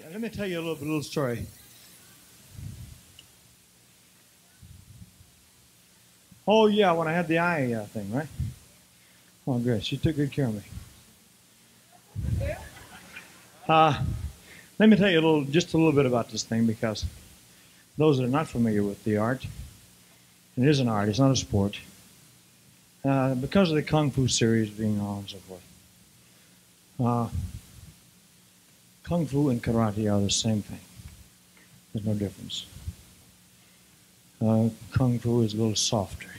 Let me tell you a little story. Oh yeah, when I had the eye thing, right? Oh, good. She took good care of me. Uh, Let me tell you just a little bit about this thing because those that are not familiar with the art, it is an art. It's not a sport. Because of the Kung Fu series being on and so forth. Kung Fu and karate are the same thing. There's no difference. Kung Fu is a little softer.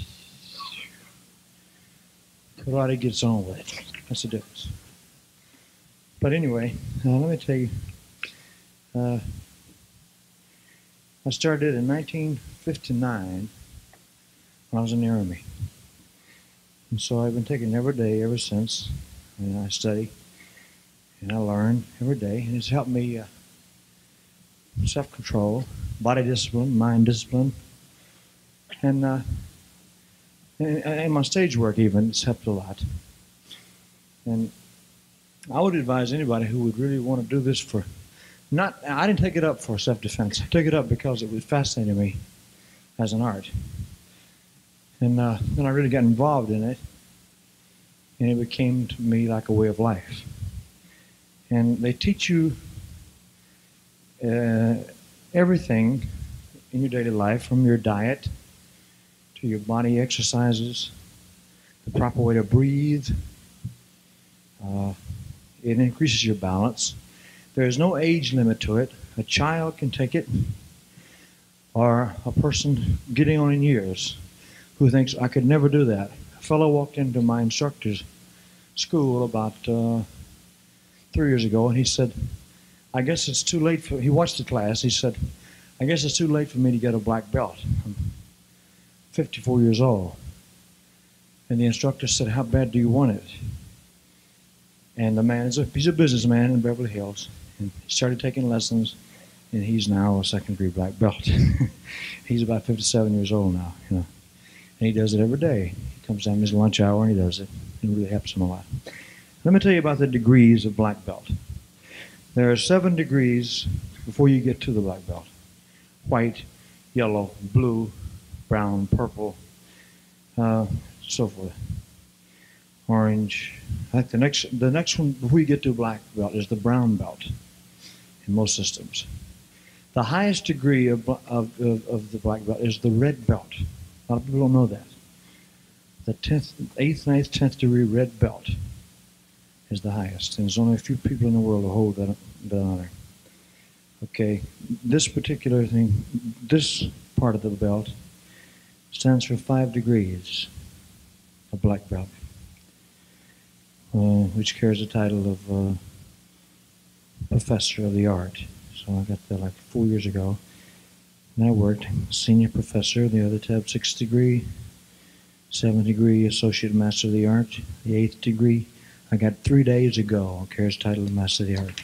Karate gets on with it. That's the difference. But anyway, let me tell you. I started in 1959 when I was in the Army. And so I've been taking every day ever since. And I study and I learn every day. And it's helped me self-control, body discipline, mind discipline, and my stage work even. It's helped a lot. And I would advise anybody who would really want to do this for, I didn't take it up for self-defense. I took it up because it was fascinating me as an art. And then I really got involved in it, and it became to me like a way of life. And they teach you everything in your daily life, from your diet to your body exercises, the proper way to breathe. It increases your balance. There is no age limit to it. A child can take it, or a person getting on in years who thinks, I could never do that. A fellow walked into my instructor's school about 3 years ago, and he said, I guess it's too late for, he watched the class, he said, I guess it's too late for me to get a black belt. I'm 54 years old. And the instructor said, how bad do you want it? And the man, he's a businessman in Beverly Hills, and he started taking lessons, and he's now a second-degree black belt. He's about 57 years old now, you know. And he does it every day. He comes down his lunch hour and he does it. It really helps him a lot. Let me tell you about the degrees of black belt. There are 7 degrees before you get to the black belt. White, yellow, blue, brown, purple, so forth. Orange. I think the next one before you get to a black belt is the brown belt in most systems. The highest degree of the black belt is the red belt. A lot of people don't know that. The 10th, 8th, 9th, 10th degree red belt is the highest. And there's only a few people in the world who hold that honor. Okay, this particular thing, this part of the belt stands for 5 degrees of black belt, which carries the title of Professor of the Art. So I got that like 4 years ago. And I worked senior professor. The other tab, 6th degree, 7th degree, associate master of the art. The 8th degree, I got 3 days ago. Carries the title of master of the art.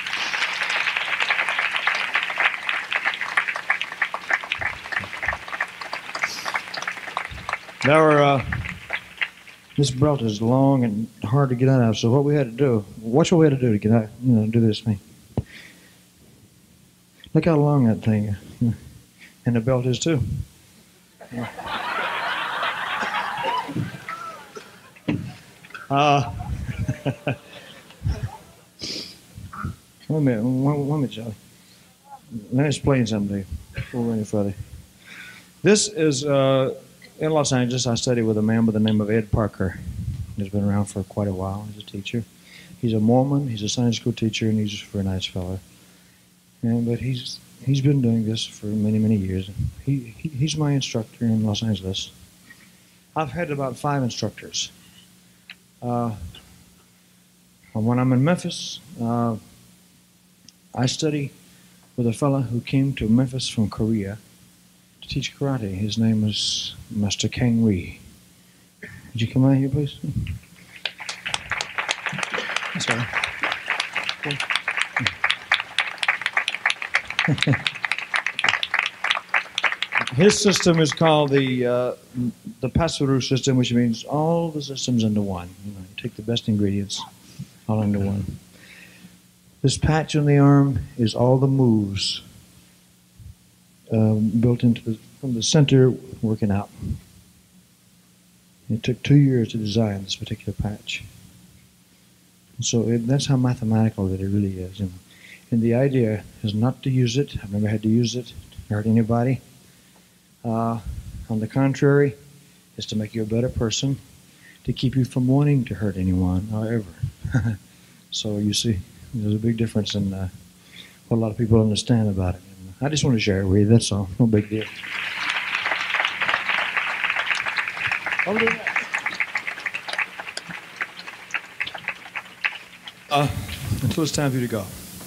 This belt is long and hard to get out of. So what we had to do, watch what we had to do to get out, do this thing. Look how long that thing is. And the belt is too. Wait a minute, Charlie. Let me explain something to you before we go any further. This is, in Los Angeles, I studied with a man by the name of Ed Parker. He's been around for quite a while. He's a teacher. He's a Mormon, he's a Sunday school teacher, and he's a very nice fellow. But he's been doing this for many, many years. He's my instructor in Los Angeles. I've had about 5 instructors. When I'm in Memphis, I study with a fellow who came to Memphis from Korea to teach karate. His name is Master Kang Wee. Would you come out here, please? That's all right. His system is called the Passeru system, which means all the systems into one. You take the best ingredients all into one. This patch on the arm is all the moves built into from the center working out. It took 2 years to design this particular patch. So that's how mathematical that it really is. You know. And the idea is not to use it. I've never had to use it to hurt anybody. On the contrary, it's to make you a better person, to keep you from wanting to hurt anyone, however. So you see, there's a big difference in what a lot of people understand about it. And I just want to share it with you, that's all. No big deal. Over to you. Until it's time for you to go.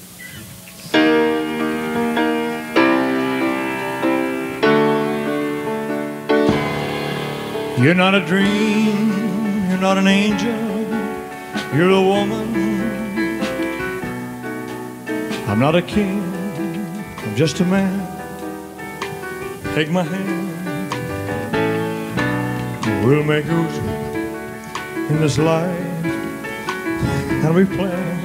You're not a dream, you're not an angel, you're a woman. I'm not a king, I'm just a man. Take my hand, we'll make it in this life that we plan.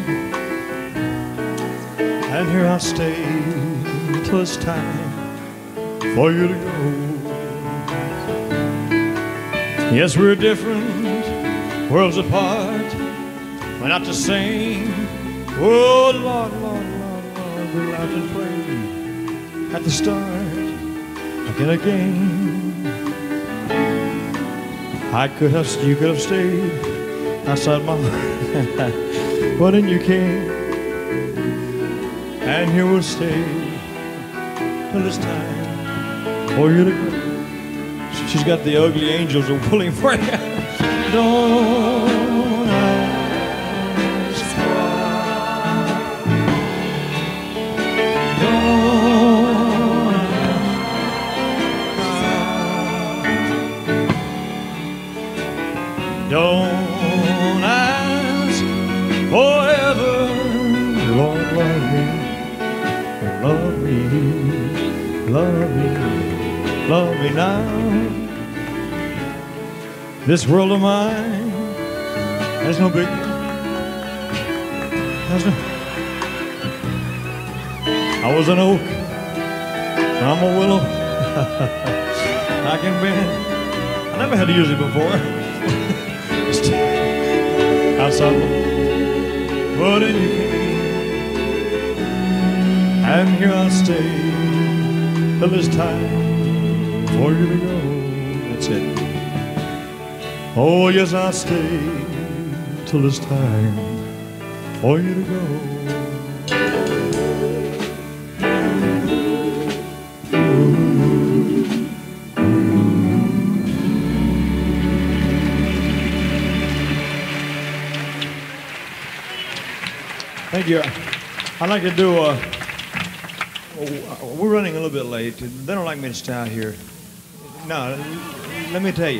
And here I'll stay till it's time for you to go. Yes, we're different, worlds apart. We're not the same. Oh, Lord, Lord, Lord, Lord, we laughed and played at the start, again, again. You could have stayed outside my heart, but then you came, and here we'll stay till it's time for you to go. She's got the ugly angels are pulling for you. Don't ask why. Don't ask. Don't ask forever. Lord, love me, love me, love me, love me now. This world of mine has no big, I was an oak, I'm a willow, I can bend. I never had to use it before. Just outside, but in you came, and here I'll stay till it's time for you to go. That's it. Oh, yes, I'll stay till it's time for you to go. Thank you. I'd like to do we're running a little bit late. They don't like me to stay out here. No, let me tell you.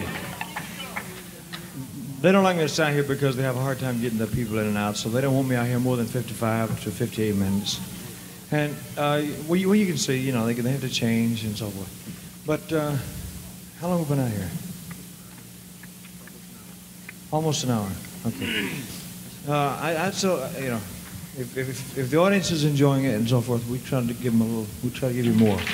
They don't like me to stay out here because they have a hard time getting the people in and out, so they don't want me out here more than 55 to 58 minutes. And well, you can see, you know, they have to change and so forth. But how long have we been out here? Almost an hour. Okay. I still, you know, if the audience is enjoying it and so forth, we try to give them a little. We try to give you more.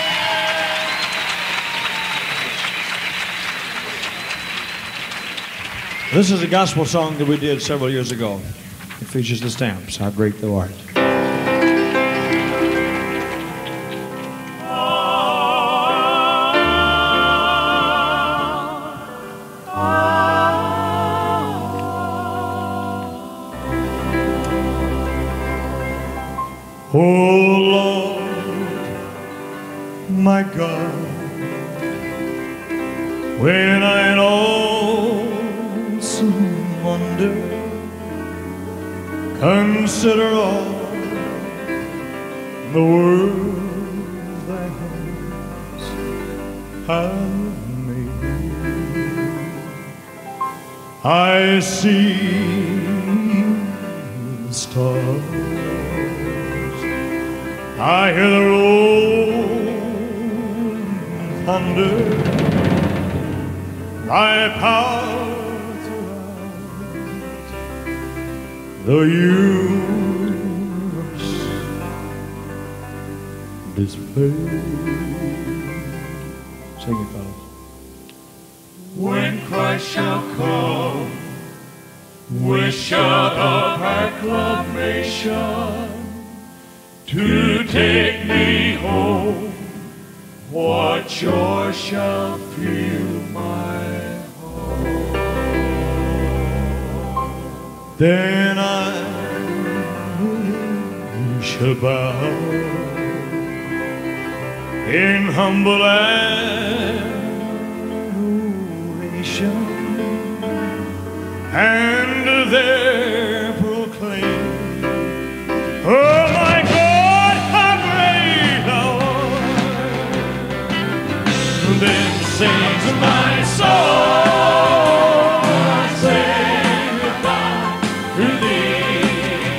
This is a gospel song that we did several years ago. It features the Stamps, How Great Thou Art. Oh Lord, my God, when I in awesome wonder consider all the world thy hands have made, I see the stars, I hear the rolling thunder, thy power throughout the universe this place. Sing it, fellas. When Christ shall come with shout of acclamation to take me home, what joy shall fill my heart? Then I shall bow in humble adoration, and there proclaim, oh my God, how great thou art. Then sings my soul, I say goodbye to thee.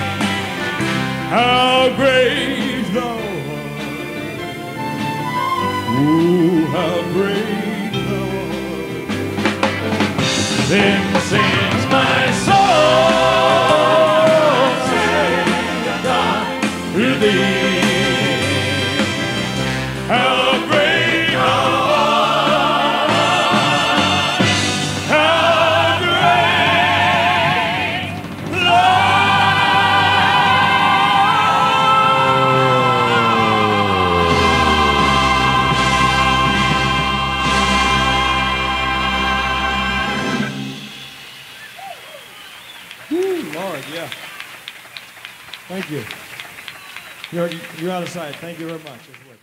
How great thou art, oh, how great thou art. Then sings my soul, sing God to thee. How great thou art, how great thou Lord, yeah. Thank you. You're out of sight. Thank you very much.